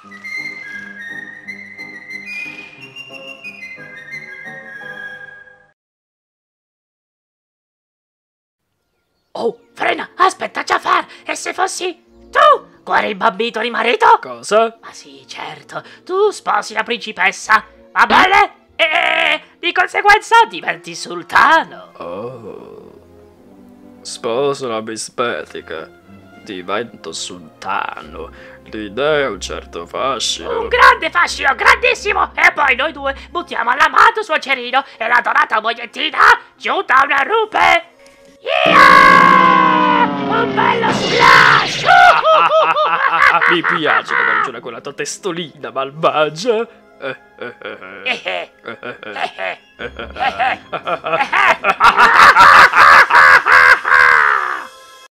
Oh, frena, aspetta, Jafar, e se fossi tu, cuore imbambito di marito? Cosa? Ma sì, certo, tu sposi la principessa, va bene? E di conseguenza diventi sultano. Oh. Sposo la bispetica. Divento sultano. L'idea ha un certo fascino. Un grande fascino, grandissimo! E poi noi due buttiamo all'amato suocerino e la dorata mogliettina giunta a una rupe! Yeah! Un bello splash! Mi piace come ragiona quella tua testolina malvagia.